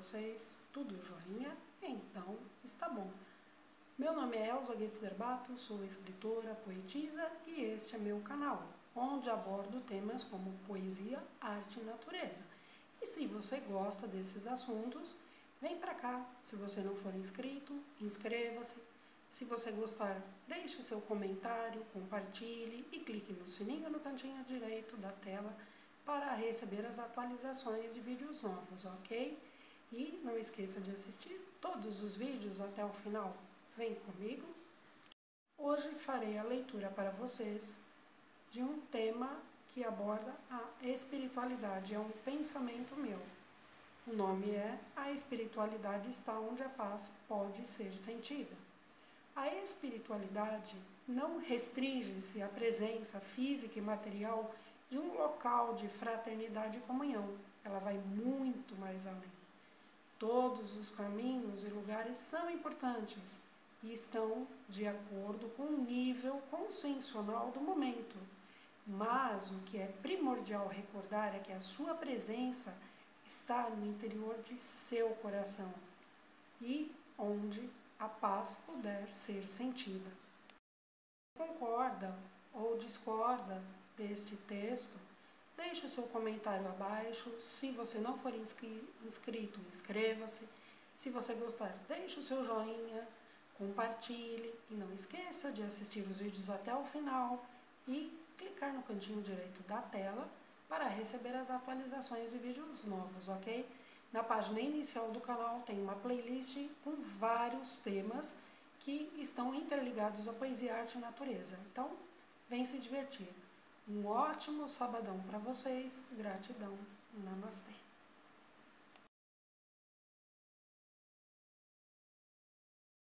vocês? Tudo joinha? Então está bom. Meu nome é Elza Guedes Zerbato, sou escritora, poetisa e este é meu canal, onde abordo temas como poesia, arte e natureza. E se você gosta desses assuntos, vem pra cá. Se você não for inscrito, inscreva-se. Se você gostar, deixe seu comentário, compartilhe e clique no sininho no cantinho direito da tela para receber as atualizações de vídeos novos, ok? E não esqueça de assistir todos os vídeos até o final. Vem comigo! Hoje farei a leitura para vocês de um tema que aborda a espiritualidade, é um pensamento meu. O nome é A Espiritualidade está onde a paz pode ser sentida. A espiritualidade não restringe-se à presença física e material de um local de fraternidade e comunhão. Ela vai muito mais além. Todos os caminhos e lugares são importantes e estão de acordo com o nível consciencial do momento. Mas o que é primordial recordar é que a sua presença está no interior de seu coração e onde a paz puder ser sentida. Concorda ou discorda deste texto? Deixe o seu comentário abaixo. Se você não for inscrito, inscreva-se. Se você gostar, deixe o seu joinha, compartilhe e não esqueça de assistir os vídeos até o final e clicar no cantinho direito da tela para receber as atualizações de vídeos novos, ok? Na página inicial do canal tem uma playlist com vários temas que estão interligados à poesia, arte e natureza. Então, vem se divertir. Um ótimo sabadão para vocês. Gratidão. Namastê.